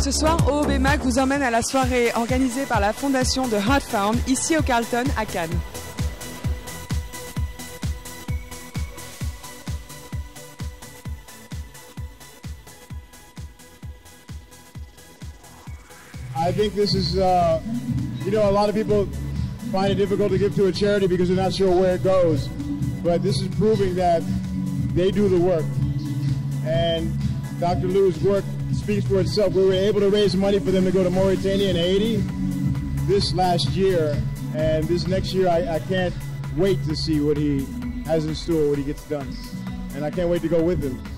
Ce soir, OOB Mag vous emmène à la soirée organisée par la fondation de Heart Found, ici au Carlton, à Cannes. I think this is, you know, a lot of people find it difficult to give to a charity because they're not sure where it goes. But this is proving that they do the work. And Dr. Lou's work speaks for itself. We were able to raise money for them to go to Mauritania and Haiti this last year. And this next year, I can't wait to see what he has in store, what he gets done. And I can't wait to go with him.